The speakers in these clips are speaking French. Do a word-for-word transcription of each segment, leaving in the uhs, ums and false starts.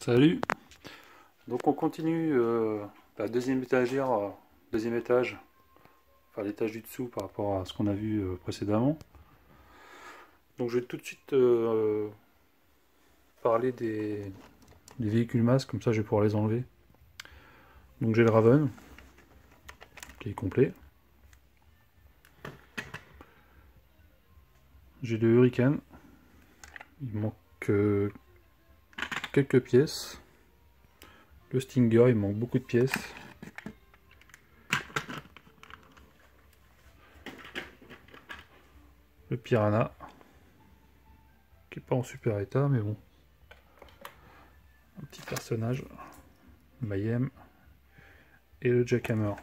Salut. Donc on continue euh, la deuxième étagère, euh, deuxième étage, enfin l'étage du dessous par rapport à ce qu'on a vu euh, précédemment. Donc je vais tout de suite euh, parler des, des véhicules masques, comme ça je vais pouvoir les enlever. Donc j'ai le Raven, qui est complet. J'ai le Hurricane, il manque euh, quelques pièces. Le Stinger, il manque beaucoup de pièces. Le Piranha, qui n'est pas en super état, mais bon. Un petit personnage. Mayhem. Et le Jackhammer.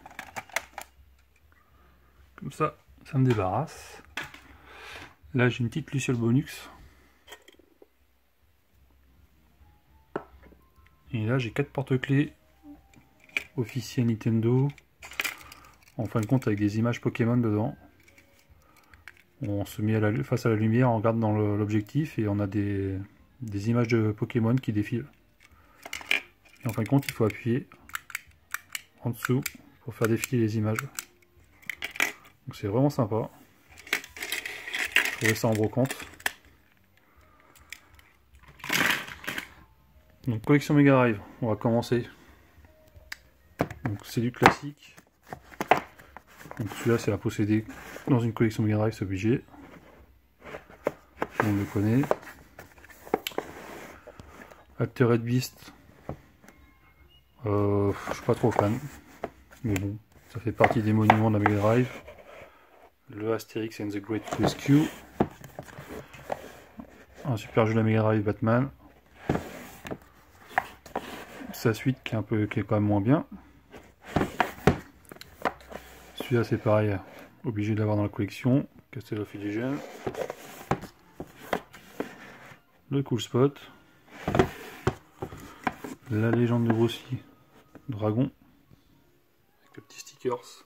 Comme ça, ça me débarrasse. Là, j'ai une petite Luciole Bonux. Et là, j'ai quatre porte-clés officiels Nintendo. En fin de compte, avec des images Pokémon dedans. On se met à la, face à la lumière, on regarde dans l'objectif et on a des, des images de Pokémon qui défilent. Et en fin de compte, il faut appuyer en dessous pour faire défiler les images. Donc c'est vraiment sympa. Je trouvais ça en brocante. Donc collection Mega Drive, on va commencer. Donc c'est du classique. Donc celui-là c'est à posséder dans une collection Mega Drive, c'est obligé. On le connaît. Altered Beast. Euh, je suis pas trop fan. Mais bon, ça fait partie des monuments de la Mega Drive. Le Asterix and the Great Rescue. Un super jeu de la Mega Drive, Batman. Sa suite qui est un peu, qui est quand même moins bien. Celui-là c'est pareil, obligé de l'avoir dans la collection. Castle of Illusion. Le Cool Spot. La légende de Bruce Lee, Dragon. Avec le petit stickers.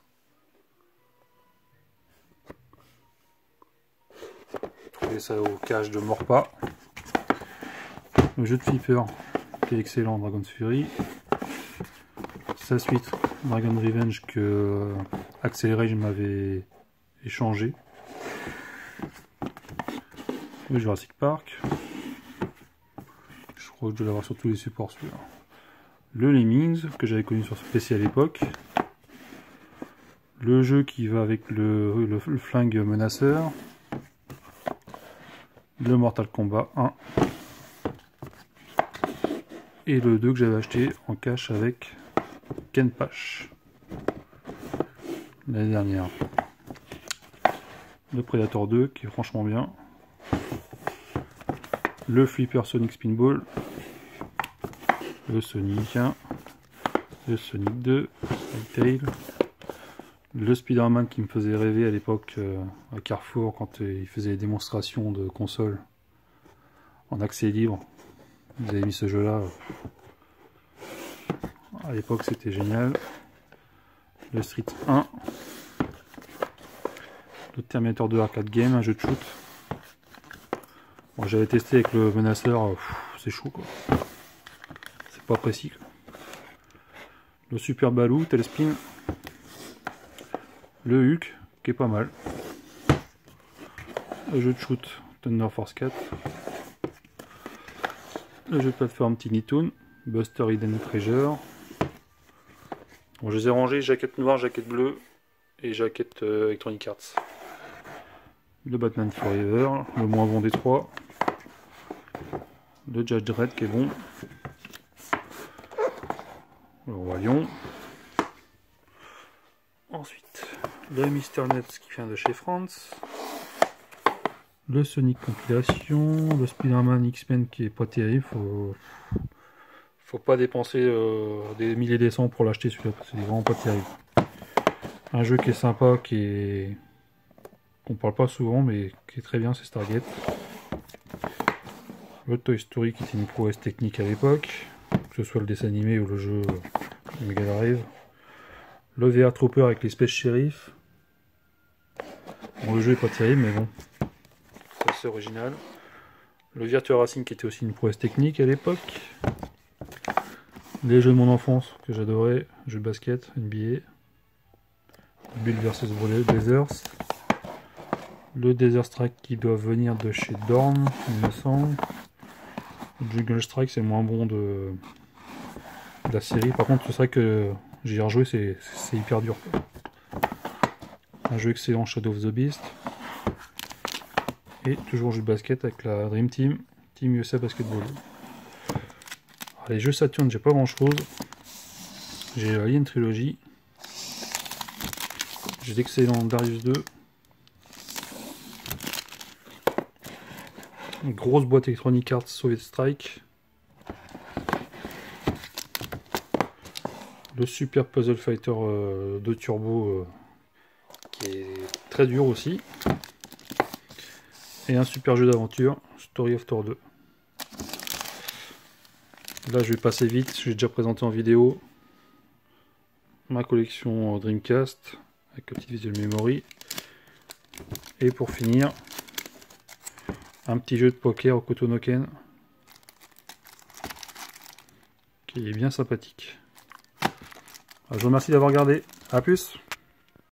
Trouvez ça au cache de Morpa. Le jeu de Flipper, qui est excellent, Dragon's Fury. Sa suite, Dragon Revenge, que euh, Acceleration m'avait échangé. Le Jurassic Park. Je crois que je dois l'avoir sur tous les supports celui-là. Le Lemmings, que j'avais connu sur ce P C à l'époque. Le jeu qui va avec le, le, le flingue menaceur. Le Mortal Kombat un. Et le deux que j'avais acheté en cash avec Ken Pash l'année dernière. Le Predator deux qui est franchement bien. Le Flipper Sonic Spinball. Le Sonic un. Le Sonic deux. Tail. Le Spider-Man qui me faisait rêver à l'époque euh, à Carrefour quand euh, il faisait des démonstrations de consoles en accès libre. Vous avez mis ce jeu là. À l'époque c'était génial. Le Street un. Le Terminator deux Arcade Game, un jeu de shoot. Bon, j'avais testé avec le menaceur, c'est chaud quoi. C'est pas précis quoi. Le Super Baloo, Telespin. Le Hulk, qui est pas mal. Le jeu de shoot, Thunder Force quatre. Le jeu de plateforme Tiny Toon, Buster Hidden Treasure. Bon, je les ai rangés, jaquette noire, jaquette bleue et jaquette euh, Electronic Arts. Le Batman Forever, le moins bon des trois. Le Judge Dredd qui est bon. Le Roi Lion. Ensuite, le Mister Nuts qui vient de chez France. Le Sonic Compilation. Le Spider-Man X-Men qui est pas terrible. Faut, faut pas dépenser euh, des milliers des cents pour l'acheter celui-là parce que c'est vraiment pas terrible. Un jeu qui est sympa, qui est qu'on parle pas souvent mais qui est très bien, c'est Stargate. Le Toy Story qui était une prouesse technique à l'époque, que ce soit le dessin animé ou le jeu Mega Drive. Le V R Trooper avec les Space Sheriff. Bon, le jeu est pas terrible mais bon, c'est assez original. Le Virtua Racing qui était aussi une prouesse technique à l'époque. Les jeux de mon enfance que j'adorais, jeux de basket, N B A, Bull versus Blazers, le Desert Strike qui doit venir de chez Dorn, il me semble. Le Jungle Strike c'est le moins bon de, de la série, par contre c'est vrai que j'y ai rejoué, c'est hyper dur quoi. Un jeu excellent, Shadow of the Beast. Et toujours jeu de basket avec la Dream Team, Team U S A Basketball. Alors, les jeux Saturn, j'ai pas grand chose. J'ai Alien Trilogy. J'ai l'excellent Darius deux. Une grosse boîte Electronic Arts Soviet Strike. Le Super Puzzle Fighter euh, de Turbo euh, qui est très dur aussi. Et un super jeu d'aventure, Story of Thor deux. Là je vais passer vite, j'ai déjà présenté en vidéo ma collection Dreamcast avec la petite visual memory. Et pour finir, un petit jeu de poker au Kotonoken qui est bien sympathique. Alors, je vous remercie d'avoir regardé, à plus.